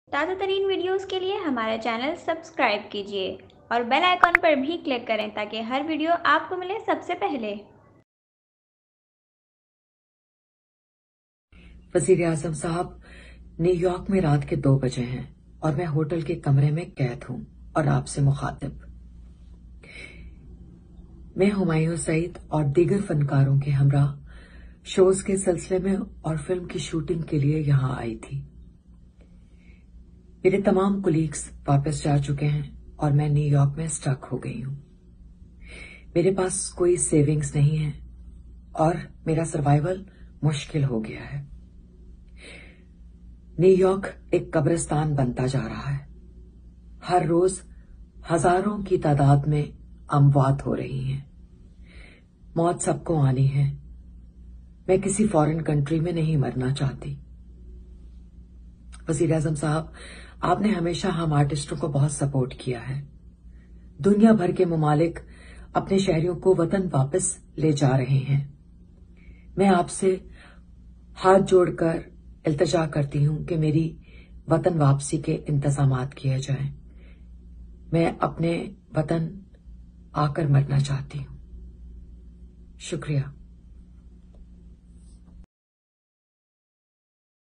تازہ ترین ویڈیوز کے لیے ہمارا چینل سبسکرائب کیجیے اور بیل آئیکن پر بھی کلک کریں تاکہ ہر ویڈیو آپ کو ملے سب سے پہلے۔ وزیر اعظم صاحب، نیو یارک میں رات کے 2 بجے ہیں اور میں ہوٹل کے کمرے میں قید ہوں اور آپ سے مخاطب۔ میں ہمایوں سعید اور دیگر فنکاروں کے ہمراہ شوز کے سلسلے میں اور فلم کی شوٹنگ کے لیے یہاں آئی تھی۔ میرے تمام کولیگز واپس جا چکے ہیں اور میں نیو یارک میں اسٹک ہو گئی ہوں۔ میرے پاس کوئی سیونگز نہیں ہے اور میرا سروائیول مشکل ہو گیا ہے۔ نیو یارک ایک قبرستان بنتا جا رہا ہے۔ ہر روز ہزاروں کی تعداد میں اموات ہو رہی ہیں۔ موت سب کو آنی ہے۔ میں کسی فارن کنٹری میں نہیں مرنا چاہتی۔ وزیر اعظم صاحب، آپ نے ہمیشہ ہم آرٹسٹوں کو بہت سپورٹ کیا ہے۔ دنیا بھر کے ممالک اپنے شہریوں کو وطن واپس لے جا رہے ہیں۔ میں آپ سے ہاتھ جوڑ کر التجا کرتی ہوں کہ میری وطن واپسی کے انتظامات کیے جائیں۔ میں اپنے وطن آ کر مرنا چاہتی ہوں۔ شکریہ۔